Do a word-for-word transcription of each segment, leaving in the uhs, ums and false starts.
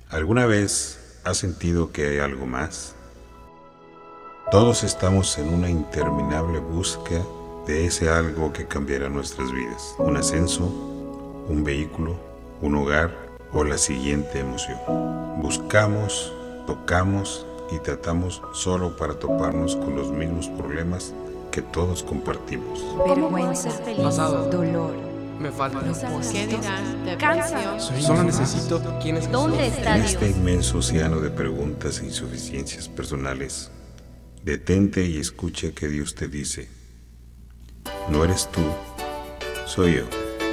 ¿Alguna vez has sentido que hay algo más? Todos estamos en una interminable búsqueda de ese algo que cambiará nuestras vidas. Un ascenso, un vehículo, un hogar o la siguiente emoción. Buscamos, tocamos y tratamos solo para toparnos con los mismos problemas que todos compartimos. Vergüenza, pasado, dolor, me falta. ¿Qué dirán? Depresión. Solo necesito quién es ¿Dónde Jesús. está En Dios? este inmenso océano de preguntas e insuficiencias personales, detente y escucha que Dios te dice: no eres tú, soy yo.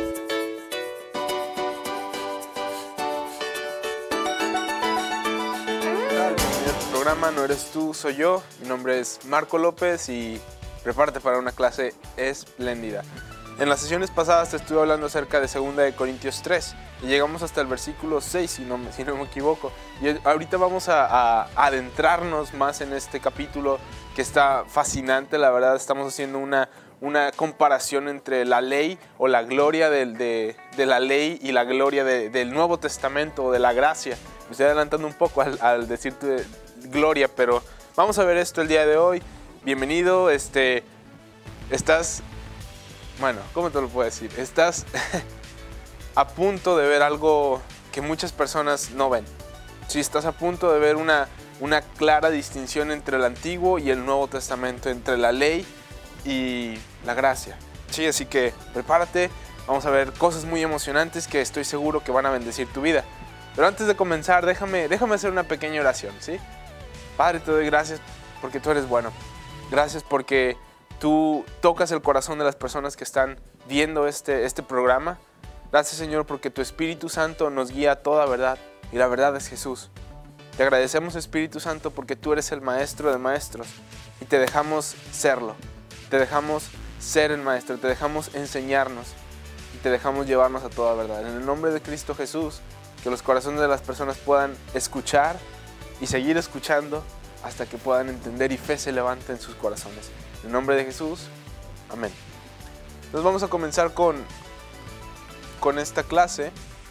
Bienvenido a tu programa No Eres Tú, Soy Yo. Mi nombre es Marco López y prepárate para una clase espléndida. En las sesiones pasadas te estuve hablando acerca de segunda de Corintios tres y llegamos hasta el versículo seis, si no me, si no me equivoco. Y ahorita vamos a, a adentrarnos más en este capítulo que está fascinante. La verdad, estamos haciendo una, una comparación entre la ley o la gloria de, de, de la ley y la gloria de, del Nuevo Testamento o de la gracia. Me estoy adelantando un poco al, al decirte gloria, pero vamos a ver esto el día de hoy. Bienvenido, este, estás... Bueno, ¿cómo te lo puedo decir? Estás a punto de ver algo que muchas personas no ven. Sí, estás a punto de ver una, una clara distinción entre el Antiguo y el Nuevo Testamento, entre la ley y la gracia. Sí, así que prepárate, vamos a ver cosas muy emocionantes que estoy seguro que van a bendecir tu vida. Pero antes de comenzar, déjame, déjame hacer una pequeña oración, ¿sí? Padre, te doy gracias porque tú eres bueno. Gracias porque tú tocas el corazón de las personas que están viendo este, este programa. Gracias, Señor, porque tu Espíritu Santo nos guía a toda verdad y la verdad es Jesús. Te agradecemos, Espíritu Santo, porque tú eres el Maestro de maestros y te dejamos serlo. Te dejamos ser el Maestro, te dejamos enseñarnos y te dejamos llevarnos a toda verdad. En el nombre de Cristo Jesús, que los corazones de las personas puedan escuchar y seguir escuchando hasta que puedan entender y fe se levante en sus corazones. En el nombre de Jesús, amén. Entonces vamos a comenzar con, con esta clase,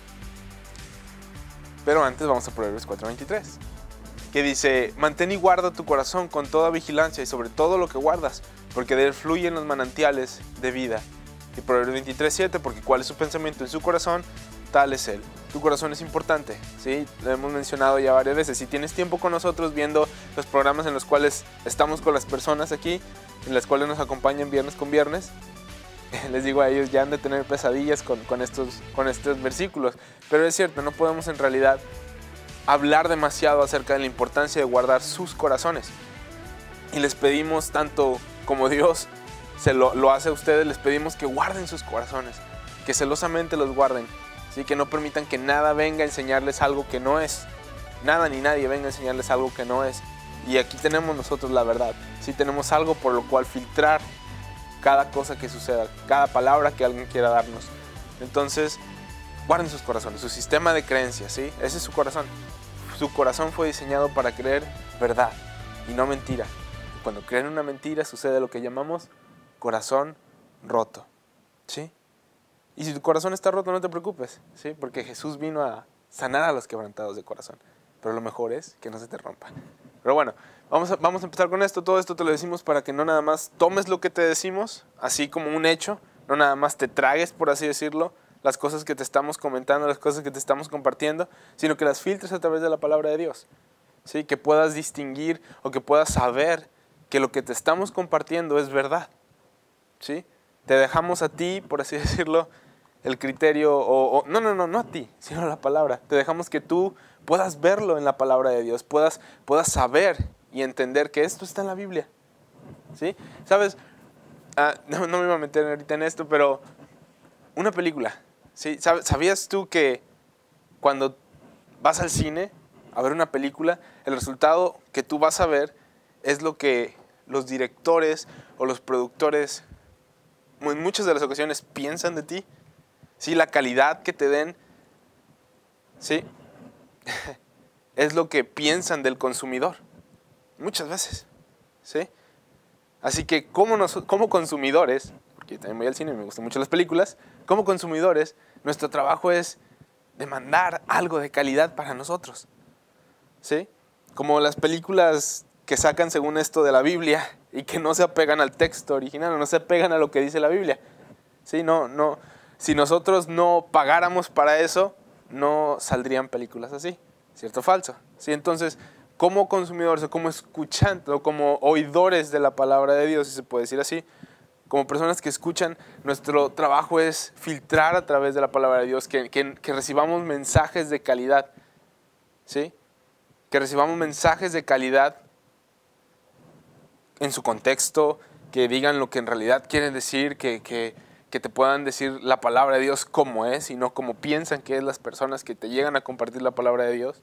pero antes vamos a Proverbios cuatro veintitrés, que dice: mantén y guarda tu corazón con toda vigilancia y sobre todo lo que guardas, porque de él fluyen los manantiales de vida. Y Proverbios veintitrés siete, porque cuál es su pensamiento en su corazón, tal es él. Tu corazón es importante, ¿sí? Lo hemos mencionado ya varias veces. Si tienes tiempo con nosotros viendo los programas en los cuales estamos con las personas aquí, en las cuales nos acompañan viernes con viernes, les digo a ellos, ya han de tener pesadillas con, con, estos, con estos versículos. Pero es cierto, no podemos en realidad hablar demasiado acerca de la importancia de guardar sus corazones. Y les pedimos, tanto como Dios se lo, lo hace a ustedes, les pedimos que guarden sus corazones, que celosamente los guarden. Así que no permitan que nada venga a enseñarles algo que no es. Nada ni nadie venga a enseñarles algo que no es. Y aquí tenemos nosotros la verdad. Sí, tenemos algo por lo cual filtrar cada cosa que suceda, cada palabra que alguien quiera darnos. Entonces, guarden sus corazones, su sistema de creencias, ¿sí? Ese es su corazón. Su corazón fue diseñado para creer verdad y no mentira. Y cuando creen una mentira sucede lo que llamamos corazón roto, ¿sí? Y si tu corazón está roto, no te preocupes, ¿sí? Porque Jesús vino a sanar a los quebrantados de corazón. Pero lo mejor es que no se te rompa. Pero bueno, vamos a, vamos a empezar con esto. Todo esto te lo decimos para que no nada más tomes lo que te decimos, así como un hecho. No nada más te tragues, por así decirlo, las cosas que te estamos comentando, las cosas que te estamos compartiendo, sino que las filtres a través de la palabra de Dios, ¿sí? Que puedas distinguir o que puedas saber que lo que te estamos compartiendo es verdad, ¿sí? Te dejamos a ti, por así decirlo, el criterio, o, o no, no, no, no a ti, sino a la palabra. Te dejamos que tú puedas verlo en la palabra de Dios, puedas, puedas saber y entender que esto está en la Biblia, ¿sí? ¿Sabes? Ah, no, no me iba a meter ahorita en esto, pero una película, ¿sí? ¿Sabías tú que cuando vas al cine a ver una película, el resultado que tú vas a ver es lo que los directores o los productores en muchas de las ocasiones piensan de ti? Sí, la calidad que te den, sí, es lo que piensan del consumidor, muchas veces, ¿sí? Así que como, nos, como consumidores, porque yo también voy al cine y me gustan mucho las películas, como consumidores, nuestro trabajo es demandar algo de calidad para nosotros, ¿sí? Como las películas que sacan según esto de la Biblia y que no se apegan al texto original, no se apegan a lo que dice la Biblia, ¿sí? No, no, si nosotros no pagáramos para eso, no saldrían películas así, ¿cierto o falso? ¿Sí? Entonces, como consumidores o como escuchantes o como oidores de la palabra de Dios, si se puede decir así, como personas que escuchan, nuestro trabajo es filtrar a través de la palabra de Dios, que, que, que recibamos mensajes de calidad, ¿sí? Que recibamos mensajes de calidad en su contexto, que digan lo que en realidad quieren decir, que, que, que te puedan decir la palabra de Dios como es y no como piensan que es las personas que te llegan a compartir la palabra de Dios.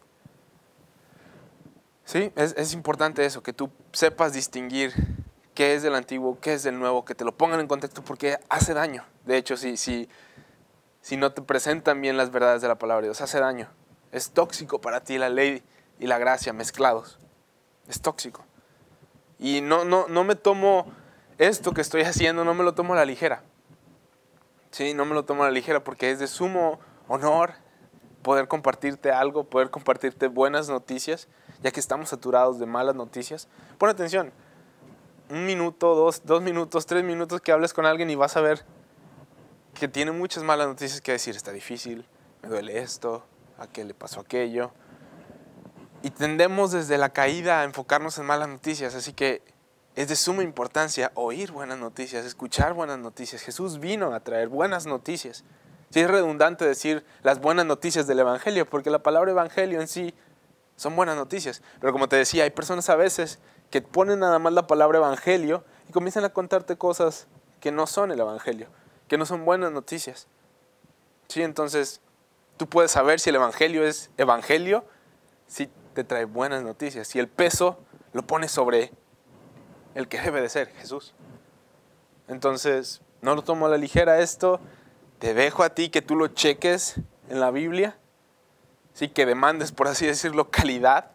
Sí, es, es importante eso, que tú sepas distinguir qué es del antiguo, qué es del nuevo, que te lo pongan en contexto porque hace daño. De hecho, si, si, si no te presentan bien las verdades de la palabra de Dios, hace daño. Es tóxico para ti la ley y la gracia mezclados. Es tóxico. Y no, no, no me tomo esto que estoy haciendo, no me lo tomo a la ligera. Sí, no me lo tomo a la ligera porque es de sumo honor poder compartirte algo, poder compartirte buenas noticias, ya que estamos saturados de malas noticias. Pon atención, un minuto, dos, dos minutos, tres minutos que hables con alguien y vas a ver que tiene muchas malas noticias que decir. Está difícil, me duele esto, a qué le pasó aquello. Y tendemos desde la caída a enfocarnos en malas noticias, así que es de suma importancia oír buenas noticias, escuchar buenas noticias. Jesús vino a traer buenas noticias. Sí, es redundante decir las buenas noticias del Evangelio, porque la palabra Evangelio en sí son buenas noticias. Pero como te decía, hay personas a veces que ponen nada más la palabra Evangelio y comienzan a contarte cosas que no son el Evangelio, que no son buenas noticias. Sí, entonces tú puedes saber si el Evangelio es Evangelio, si te trae buenas noticias, si el peso lo pone sobre el que debe de ser, Jesús. Entonces, no lo tomo a la ligera esto, te dejo a ti que tú lo cheques en la Biblia, sí, que demandes, por así decirlo, calidad,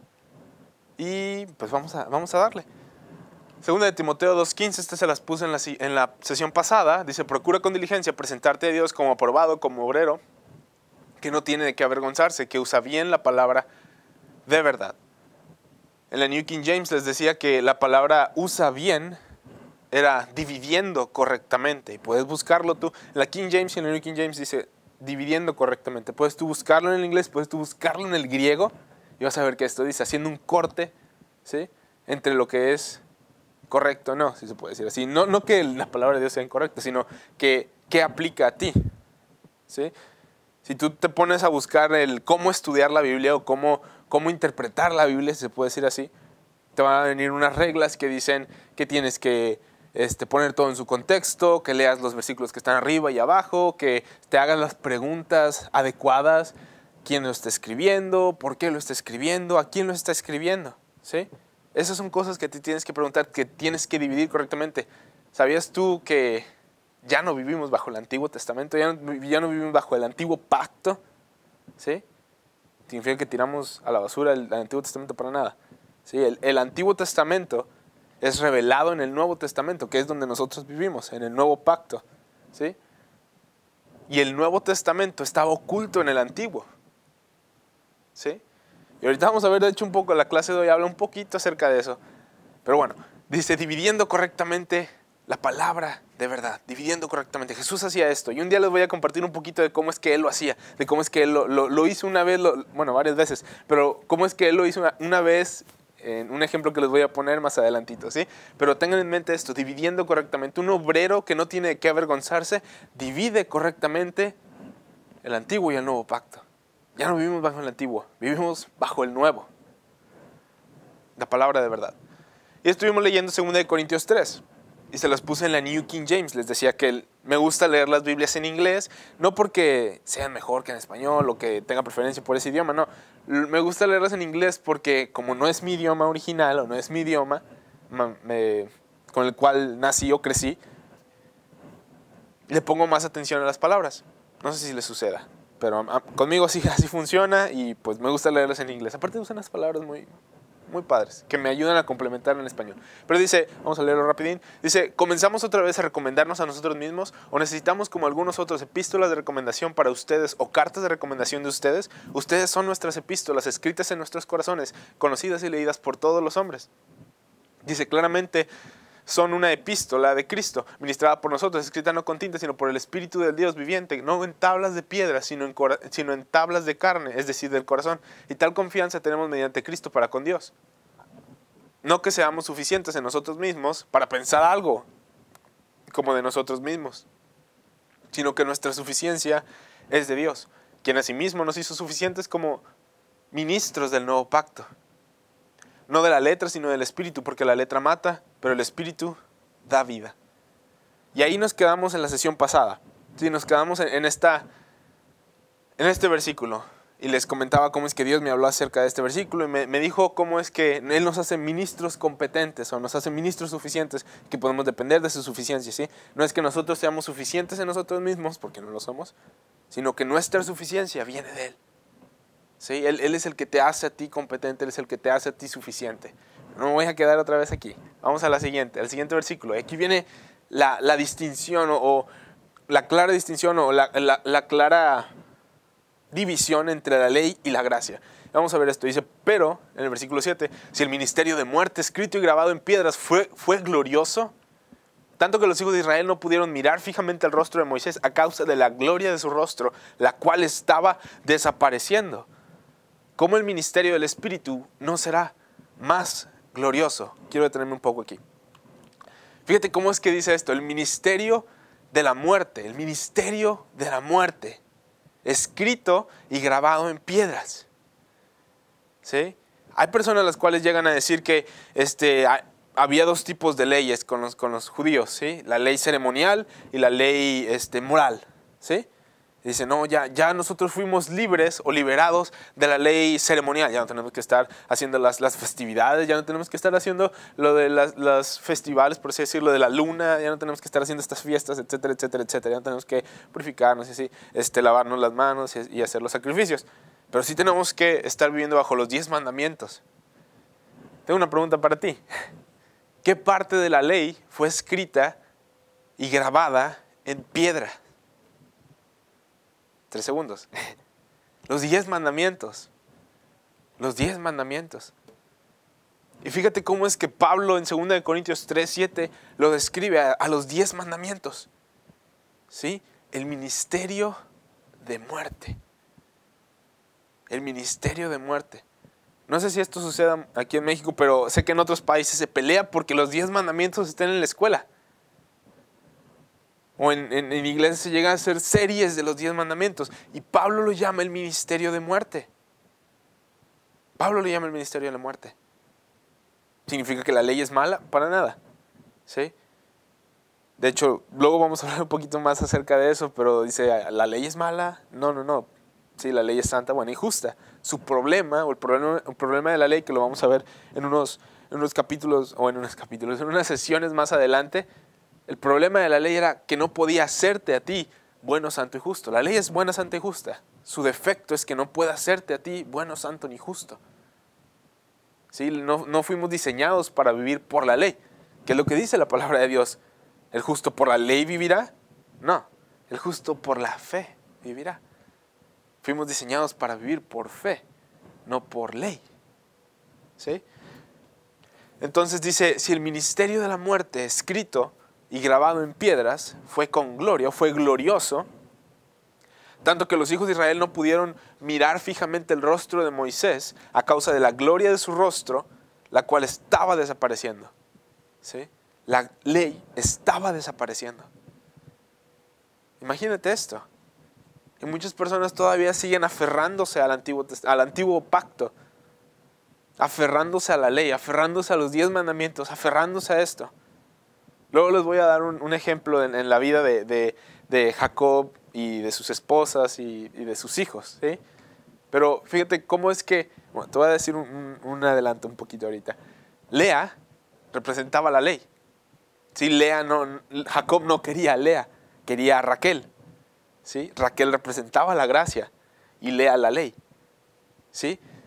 y pues vamos a, vamos a darle. Segunda de Timoteo dos quince, esta se las puse en la, en la sesión pasada, dice: procura con diligencia presentarte a Dios como aprobado, como obrero, que no tiene de qué avergonzarse, que usa bien la palabra de verdad. En la New King James les decía que la palabra usa bien era dividiendo correctamente. Y puedes buscarlo tú. En la King James y en la New King James dice dividiendo correctamente. Puedes tú buscarlo en el inglés, puedes tú buscarlo en el griego y vas a ver que esto dice haciendo un corte, ¿sí?, entre lo que es correcto o no, si se puede decir así. No, no que la palabra de Dios sea incorrecta, sino que, que aplica a ti, ¿sí? Si tú te pones a buscar el cómo estudiar la Biblia o cómo, cómo interpretar la Biblia, si se puede decir así, te van a venir unas reglas que dicen que tienes que este, poner todo en su contexto, que leas los versículos que están arriba y abajo, que te hagas las preguntas adecuadas, quién lo está escribiendo, por qué lo está escribiendo, a quién lo está escribiendo, ¿sí? Esas son cosas que te tienes que preguntar, que tienes que dividir correctamente. ¿Sabías tú que ya no vivimos bajo el Antiguo Testamento, ya no, ya no vivimos bajo el Antiguo Pacto? ¿Sí? Significa que tiramos a la basura el, el Antiguo Testamento para nada. ¿Sí? El, el Antiguo Testamento es revelado en el Nuevo Testamento, que es donde nosotros vivimos, en el Nuevo Pacto. ¿Sí? Y el Nuevo Testamento estaba oculto en el Antiguo. ¿Sí? Y ahorita vamos a ver, de hecho, un poco, la clase de hoy habla un poquito acerca de eso. Pero bueno, dice dividiendo correctamente la palabra de verdad, dividiendo correctamente. Jesús hacía esto y un día les voy a compartir un poquito de cómo es que Él lo hacía, de cómo es que Él lo, lo, lo hizo una vez, lo, bueno, varias veces, pero cómo es que Él lo hizo una, una vez, en un ejemplo que les voy a poner más adelantito, ¿sí? Pero tengan en mente esto, dividiendo correctamente. Un obrero que no tiene de qué avergonzarse, divide correctamente el Antiguo y el Nuevo Pacto. Ya no vivimos bajo el Antiguo, vivimos bajo el Nuevo, la palabra de verdad. Y estuvimos leyendo segunda de Corintios tres. Y se las puse en la New King James. Les decía que me gusta leer las Biblias en inglés, no porque sean mejor que en español o que tenga preferencia por ese idioma, no. Me gusta leerlas en inglés porque como no es mi idioma original o no es mi idioma me, con el cual nací o crecí, le pongo más atención a las palabras. No sé si les suceda, pero a, conmigo sí así funciona y pues me gusta leerlas en inglés. Aparte usan las palabras muy, muy padres, que me ayudan a complementar en español. Pero dice, vamos a leerlo rapidín, dice, ¿comenzamos otra vez a recomendarnos a nosotros mismos o necesitamos como algunos otros epístolas de recomendación para ustedes o cartas de recomendación de ustedes? Ustedes son nuestras epístolas escritas en nuestros corazones, conocidas y leídas por todos los hombres. Dice claramente, son una epístola de Cristo, ministrada por nosotros, escrita no con tinta, sino por el Espíritu del Dios viviente, no en tablas de piedra, sino en, sino en tablas de carne, es decir, del corazón. Y tal confianza tenemos mediante Cristo para con Dios. No que seamos suficientes en nosotros mismos para pensar algo como de nosotros mismos, sino que nuestra suficiencia es de Dios, quien asimismo nos hizo suficientes como ministros del nuevo pacto. No de la letra, sino del Espíritu, porque la letra mata, pero el Espíritu da vida. Y ahí nos quedamos en la sesión pasada. Sí, nos quedamos en, en, esta, en este versículo. Y les comentaba cómo es que Dios me habló acerca de este versículo y me, me dijo cómo es que Él nos hace ministros competentes o nos hace ministros suficientes, que podemos depender de su suficiencia. ¿Sí? No es que nosotros seamos suficientes en nosotros mismos, porque no lo somos, sino que nuestra suficiencia viene de Él. ¿Sí? Él, él es el que te hace a ti competente, Él es el que te hace a ti suficiente. No me voy a quedar otra vez aquí. Vamos a la siguiente, al siguiente versículo. Aquí viene la, la distinción o, o la clara distinción o la, la, la clara división entre la ley y la gracia. Vamos a ver esto. Dice, pero, en el versículo siete, si el ministerio de muerte escrito y grabado en piedras fue, fue glorioso, tanto que los hijos de Israel no pudieron mirar fijamente el rostro de Moisés a causa de la gloria de su rostro, la cual estaba desapareciendo. ¿Cómo el ministerio del Espíritu no será más glorioso? Quiero detenerme un poco aquí. Fíjate cómo es que dice esto, el ministerio de la muerte, el ministerio de la muerte, escrito y grabado en piedras. ¿Sí? Hay personas las cuales llegan a decir que este, había dos tipos de leyes con los, con los judíos, ¿sí? La ley ceremonial y la ley este, moral, ¿sí? Dice, no, ya, ya nosotros fuimos libres o liberados de la ley ceremonial. Ya no tenemos que estar haciendo las, las festividades, ya no tenemos que estar haciendo lo de las, las festivales, por así decirlo, de la luna, ya no tenemos que estar haciendo estas fiestas, etcétera, etcétera, etcétera. Ya no tenemos que purificarnos y así, este, lavarnos las manos y, y hacer los sacrificios. Pero sí tenemos que estar viviendo bajo los diez mandamientos. Tengo una pregunta para ti. ¿Qué parte de la ley fue escrita y grabada en piedra? Tres segundos. Los diez mandamientos. Los diez mandamientos. Y fíjate cómo es que Pablo en segunda de Corintios tres, siete lo describe a, a los diez mandamientos. ¿Sí? El ministerio de muerte. El ministerio de muerte. No sé si esto suceda aquí en México, pero sé que en otros países se pelea porque los diez mandamientos estén en la escuela. O en, en, en iglesias se llegan a hacer series de los diez mandamientos. Y Pablo lo llama el ministerio de muerte. Pablo lo llama el ministerio de la muerte. ¿Significa que la ley es mala? Para nada. ¿Sí? De hecho, luego vamos a hablar un poquito más acerca de eso, pero dice, ¿la ley es mala? No, no, no. Sí, la ley es santa, buena y justa. Su problema, o el problema, el problema de la ley, que lo vamos a ver en unos, en unos capítulos, o en unos capítulos, en unas sesiones más adelante. El problema de la ley era que no podía hacerte a ti bueno, santo y justo. La ley es buena, santa y justa. Su defecto es que no puede hacerte a ti bueno, santo ni justo. ¿Sí? No, no fuimos diseñados para vivir por la ley. ¿Qué es lo que dice la palabra de Dios? ¿El justo por la ley vivirá? No, el justo por la fe vivirá. Fuimos diseñados para vivir por fe, no por ley. ¿Sí? Entonces dice, si el ministerio de la muerte escrito y grabado en piedras fue con gloria, fue glorioso, tanto que los hijos de Israel no pudieron mirar fijamente el rostro de Moisés a causa de la gloria de su rostro, la cual estaba desapareciendo. ¿Sí? La ley estaba desapareciendo. Imagínate esto. Y muchas personas todavía siguen aferrándose al antiguo, al antiguo pacto, aferrándose a la ley, aferrándose a los diez mandamientos, aferrándose a esto. Luego les voy a dar un, un ejemplo en, en la vida de, de, de Jacob y de sus esposas y, y de sus hijos, ¿sí? Pero fíjate cómo es que, bueno, te voy a decir un, un, un adelanto un poquito ahorita. Lea representaba la ley. ¿Sí? Lea no, Jacob no quería a Lea, quería a Raquel. ¿Sí? Raquel representaba la gracia y Lea la ley. ¿Sí?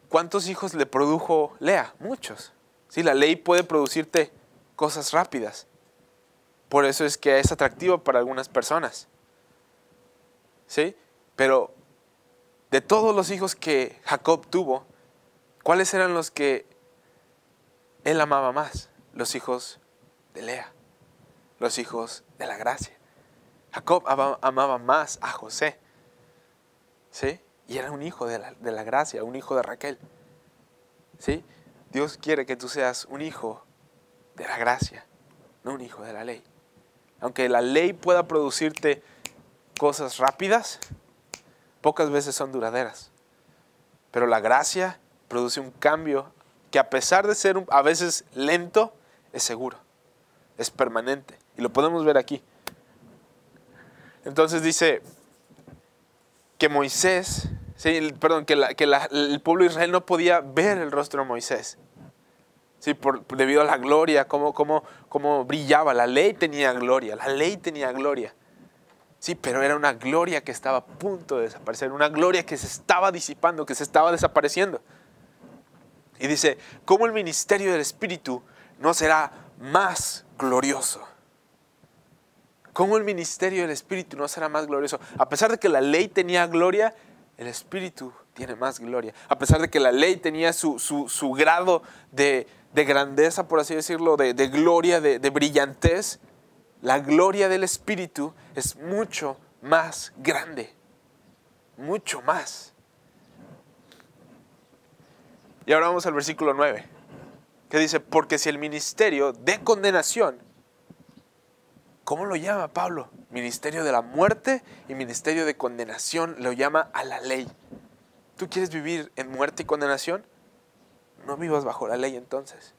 ¿cuántos hijos le produjo Lea? Muchos. ¿Sí? La ley puede producirte cosas rápidas. Por eso es que es atractivo para algunas personas. ¿Sí? Pero de todos los hijos que Jacob tuvo, ¿cuáles eran los que él amaba más? Los hijos de Lea, los hijos de la gracia. Jacob amaba más a José, ¿sí? Y era un hijo de la, de la gracia, un hijo de Raquel, ¿sí? Dios quiere que tú seas un hijo de la gracia, no un hijo de la ley. Aunque la ley pueda producirte cosas rápidas, pocas veces son duraderas. Pero la gracia produce un cambio que, a pesar de ser un, a veces lento, es seguro, es permanente. Y lo podemos ver aquí. Entonces dice que Moisés, sí, perdón, que, la, que la, el pueblo de Israel no podía ver el rostro de Moisés. Sí, por, debido a la gloria, cómo, cómo, cómo brillaba. La ley tenía gloria, la ley tenía gloria. Sí, pero era una gloria que estaba a punto de desaparecer, una gloria que se estaba disipando, que se estaba desapareciendo. Y dice, ¿cómo el ministerio del Espíritu no será más glorioso? ¿Cómo el ministerio del Espíritu no será más glorioso? A pesar de que la ley tenía gloria, el Espíritu tiene más gloria. A pesar de que la ley tenía su, su, su grado de, de grandeza, por así decirlo, de, de gloria, de, de brillantez, la gloria del Espíritu es mucho más grande. Mucho más. Y ahora vamos al versículo nueve, que dice, porque si el ministerio de condenación, ¿cómo lo llama Pablo? Ministerio de la muerte y ministerio de condenación lo llama a la ley. ¿Tú quieres vivir en muerte y condenación? No vivas bajo la ley entonces.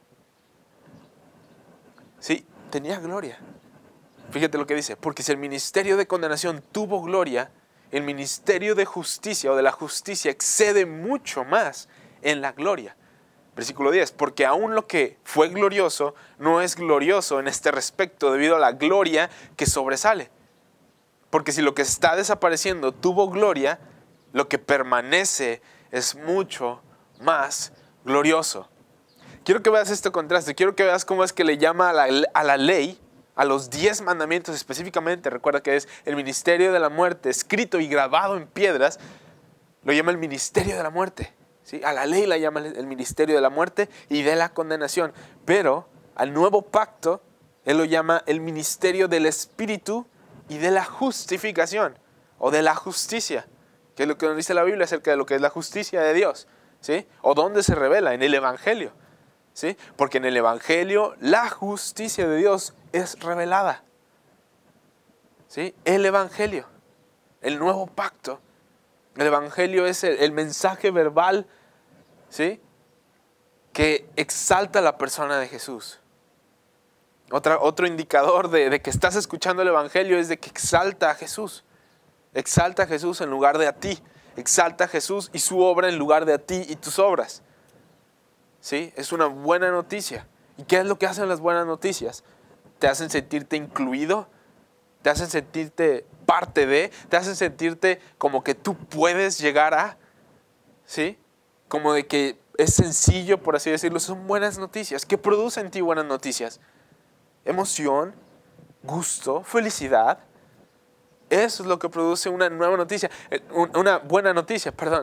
Sí, tenía gloria. Fíjate lo que dice, porque si el ministerio de condenación tuvo gloria, el ministerio de justicia o de la justicia excede mucho más en la gloria. Versículo diez, porque aún lo que fue glorioso no es glorioso en este respecto debido a la gloria que sobresale. Porque si lo que está desapareciendo tuvo gloria, lo que permanece es mucho más glorioso. Quiero que veas este contraste, quiero que veas cómo es que le llama a la, a la ley, a los diez mandamientos específicamente. Recuerda que es el ministerio de la muerte, escrito y grabado en piedras, lo llama el ministerio de la muerte. ¿Sí? A la ley la llama el ministerio de la muerte y de la condenación. Pero al nuevo pacto, él lo llama el ministerio del Espíritu y de la justificación o de la justicia. Que es lo que nos dice la Biblia acerca de lo que es la justicia de Dios. ¿Sí? O dónde se revela, en el Evangelio. ¿Sí? Porque en el Evangelio la justicia de Dios es revelada. ¿Sí? El Evangelio, el nuevo pacto. El Evangelio es el, el mensaje verbal, ¿sí?, que exalta la persona de Jesús. Otra, otro indicador de, de que estás escuchando el Evangelio es de que exalta a Jesús. Exalta a Jesús en lugar de a ti. Exalta a Jesús y su obra en lugar de a ti y tus obras. ¿Sí? Es una buena noticia. ¿Y qué es lo que hacen las buenas noticias? Te hacen sentirte incluido, te hacen sentirte parte de, te hacen sentirte como que tú puedes llegar a, ¿sí? Como de que es sencillo, por así decirlo. Son buenas noticias. ¿Qué produce en ti buenas noticias? Emoción, gusto, felicidad. Eso es lo que produce una nueva noticia, una buena noticia, perdón.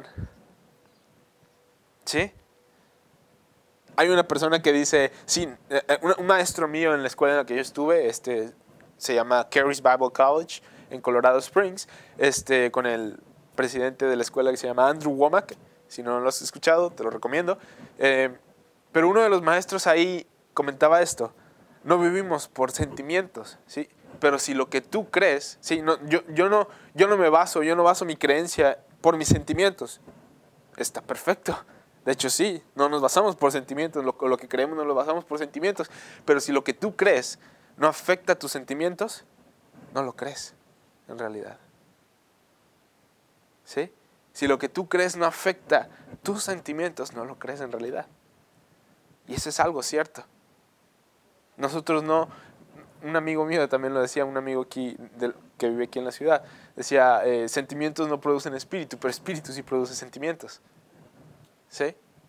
¿Sí? Hay una persona que dice, sí, un maestro mío en la escuela en la que yo estuve, este, se llama Caris Bible College en Colorado Springs, este, con el presidente de la escuela que se llama Andrew Womack. Si no lo has escuchado, te lo recomiendo. Eh, pero uno de los maestros ahí comentaba esto: no vivimos por sentimientos, ¿sí? Pero si lo que tú crees, ¿sí? no, yo, yo, no, yo no me baso, yo no baso mi creencia por mis sentimientos. Está perfecto. De hecho, sí, no nos basamos por sentimientos, lo, lo que creemos no lo basamos por sentimientos. Pero si lo que tú crees no afecta tus sentimientos, no lo crees en realidad. ¿Sí? Si lo que tú crees no afecta tus sentimientos, no lo crees en realidad. Y eso es algo cierto. Nosotros no, un amigo mío también lo decía, un amigo aquí del, que vive aquí en la ciudad, decía, eh, sentimientos no producen espíritu, pero espíritu sí produce sentimientos. ¿Sí?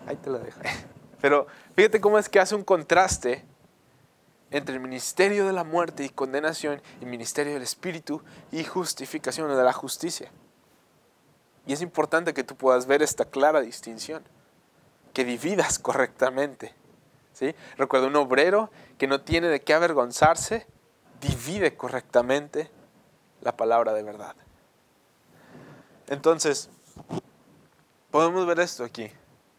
Ahí te lo dejo. Pero fíjate cómo es que hace un contraste entre el ministerio de la muerte y condenación y el ministerio del Espíritu y justificación, o de la justicia. Y es importante que tú puedas ver esta clara distinción, que dividas correctamente, ¿sí? Recuerda, un obrero que no tiene de qué avergonzarse, divide correctamente la palabra de verdad. Entonces, podemos ver esto aquí.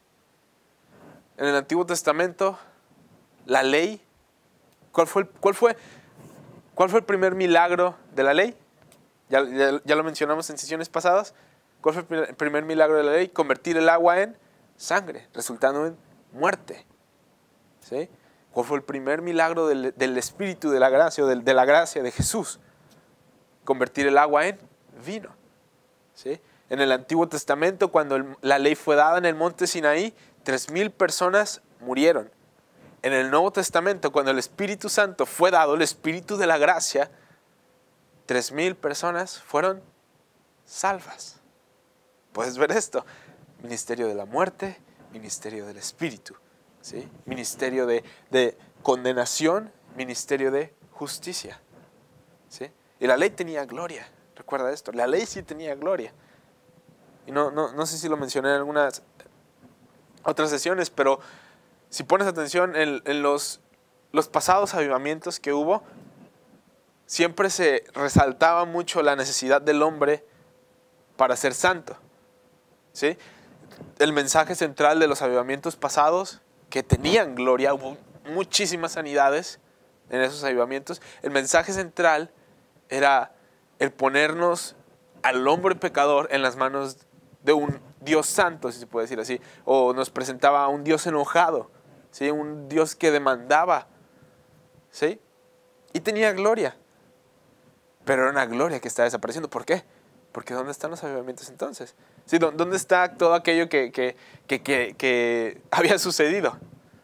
En el Antiguo Testamento, la ley, ¿cuál fue el, cuál fue, cuál fue el primer milagro de la ley? Ya, ya, ya lo mencionamos en sesiones pasadas. ¿Cuál fue el primer milagro de la ley? Convertir el agua en sangre, resultando en muerte. ¿Sí? ¿Cuál fue el primer milagro del, del Espíritu de la gracia, o de, de la gracia de Jesús? Convertir el agua en vino. ¿Sí? En el Antiguo Testamento, cuando el, la ley fue dada en el monte Sinaí, tres mil personas murieron. En el Nuevo Testamento, cuando el Espíritu Santo fue dado, el Espíritu de la gracia, tres mil personas fueron salvas. Puedes ver esto: ministerio de la muerte, ministerio del Espíritu, ¿sí? Ministerio de, de condenación, ministerio de justicia, ¿sí? Y la ley tenía gloria. Recuerda esto, la ley sí tenía gloria. Y no, no, no sé si lo mencioné en algunas otras sesiones, pero si pones atención en, en los, los pasados avivamientos que hubo, siempre se resaltaba mucho la necesidad del hombre para ser santo, ¿sí? El mensaje central de los avivamientos pasados, que tenían gloria, hubo muchísimas sanidades en esos avivamientos. El mensaje central era el ponernos al hombre pecador en las manos de un Dios santo, si se puede decir así, o nos presentaba a un Dios enojado, ¿sí? Un Dios que demandaba, ¿sí? Y tenía gloria, pero era una gloria que está desapareciendo. ¿Por qué? Porque ¿dónde están los avivamientos entonces? ¿Sí? ¿Dónde está todo aquello que, que, que, que, que había sucedido?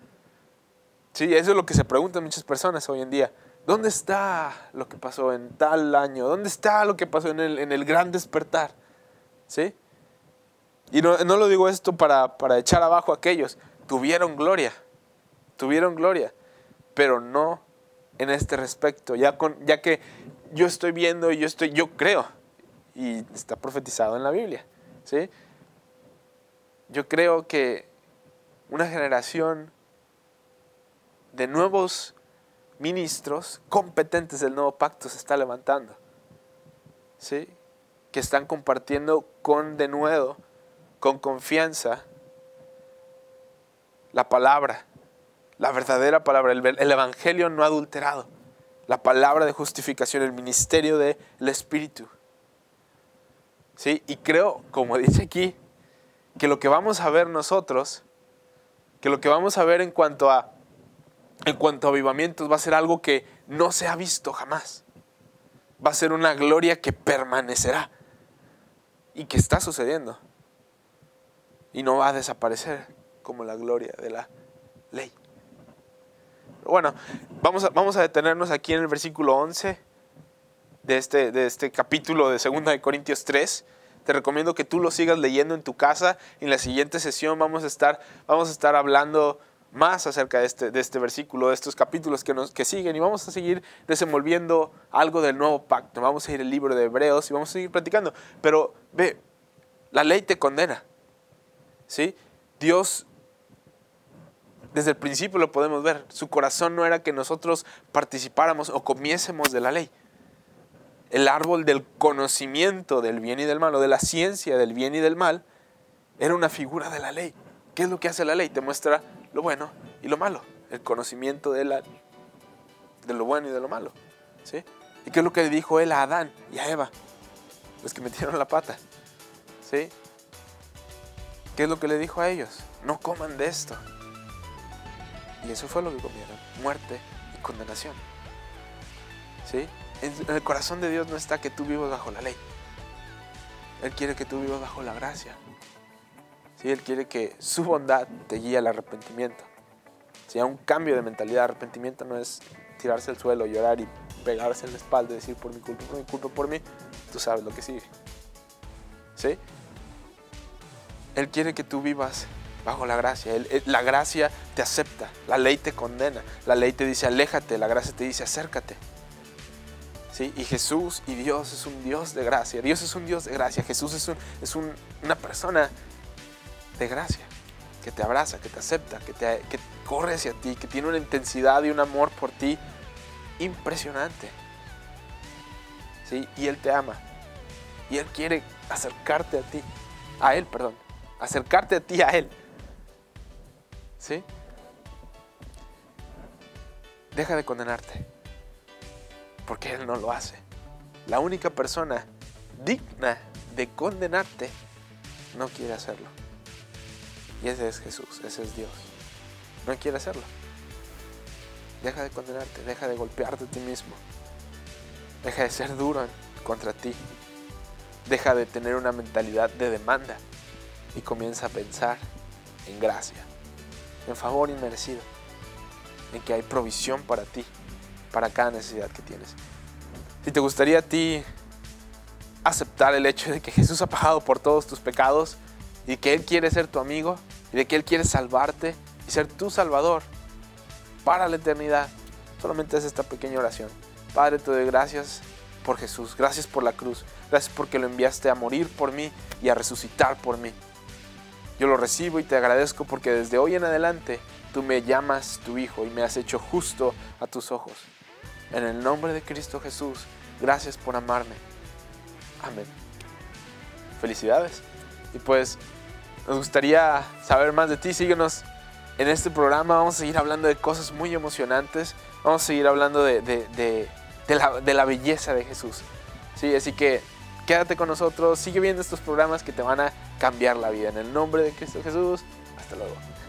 Sí, eso es lo que se preguntan muchas personas hoy en día. ¿Dónde está lo que pasó en tal año? ¿Dónde está lo que pasó en el, en el gran despertar? ¿Sí? Y no, no lo digo esto para, para echar abajo a aquellos. Tuvieron gloria, tuvieron gloria, pero no en este respecto. Ya, con, ya que yo estoy viendo y yo, estoy, yo creo, y está profetizado en la Biblia, ¿sí? Yo creo que una generación de nuevos ministros competentes del nuevo pacto se está levantando, ¿sí? Que están compartiendo con denuedo, con confianza, la palabra, la verdadera palabra, el, el evangelio no adulterado, la palabra de justificación, el ministerio del Espíritu, ¿sí? Y creo, como dice aquí, que lo que vamos a ver nosotros, que lo que vamos a ver en cuanto a en cuanto a avivamientos va a ser algo que no se ha visto jamás. Va a ser una gloria que permanecerá y que está sucediendo y no va a desaparecer como la gloria de la ley. Pero bueno, vamos a, vamos a detenernos aquí en el versículo once de este, de este capítulo de segunda de Corintios tres. Te recomiendo que tú lo sigas leyendo en tu casa. En la siguiente sesión vamos a estar, vamos a estar hablando más acerca de este, de este versículo, de estos capítulos que, nos, que siguen, y vamos a seguir desenvolviendo algo del nuevo pacto. Vamos a ir al libro de Hebreos y vamos a seguir platicando. Pero ve, la ley te condena, ¿sí? Dios, desde el principio lo podemos ver, su corazón no era que nosotros participáramos o comiésemos de la ley. El árbol del conocimiento del bien y del mal, o de la ciencia del bien y del mal, era una figura de la ley. ¿Qué es lo que hace la ley? Te muestra lo bueno y lo malo, el conocimiento de, la, de lo bueno y de lo malo, ¿sí? ¿Y qué es lo que le dijo él a Adán y a Eva, los que metieron la pata? ¿Sí? ¿Qué es lo que le dijo a ellos? No coman de esto. Y eso fue lo que comieron, muerte y condenación, ¿sí? En el corazón de Dios no está que tú vivas bajo la ley. Él quiere que tú vivas bajo la gracia. ¿Sí? Él quiere que su bondad te guíe al arrepentimiento. ¿Sí? A un cambio de mentalidad. Arrepentimiento no es tirarse al suelo, llorar y pegarse en la espalda y decir por mi culpa, por mi culpa, por mí. Tú sabes lo que sigue. ¿Sí? Él quiere que tú vivas bajo la gracia. Él, él, la gracia te acepta, la ley te condena, la ley te dice aléjate, la gracia te dice acércate. ¿Sí? Y Jesús y Dios es un Dios de gracia. Dios es un Dios de gracia. Jesús es, un, es un, una persona de gracia, que te abraza, que te acepta, que, te, que corre hacia ti, que tiene una intensidad y un amor por ti impresionante. ¿Sí? Y Él te ama. Y Él quiere acercarte a ti, a Él, perdón, acercarte a ti, a Él. ¿Sí? Deja de condenarte, porque Él no lo hace. La única persona digna de condenarte no quiere hacerlo. Y ese es Jesús, ese es Dios. No quiere hacerlo. Deja de condenarte, deja de golpearte a ti mismo. Deja de ser duro contra ti. Deja de tener una mentalidad de demanda y comienza a pensar en gracia, en favor inmerecido, en que hay provisión para ti, para cada necesidad que tienes. Si te gustaría a ti aceptar el hecho de que Jesús ha pagado por todos tus pecados y que Él quiere ser tu amigo y de que Él quiere salvarte y ser tu salvador para la eternidad, solamente haz esta pequeña oración. Padre, te doy gracias por Jesús, gracias por la cruz, gracias porque lo enviaste a morir por mí y a resucitar por mí. Yo lo recibo y te agradezco porque desde hoy en adelante tú me llamas tu hijo y me has hecho justo a tus ojos. En el nombre de Cristo Jesús, gracias por amarme. Amén. Felicidades. Y pues nos gustaría saber más de ti. Síguenos en este programa. Vamos a seguir hablando de cosas muy emocionantes. Vamos a seguir hablando de, de, de, de, la, de la belleza de Jesús. ¿Sí? Así que quédate con nosotros. Sigue viendo estos programas que te van a cambiar la vida. En el nombre de Cristo Jesús. Hasta luego.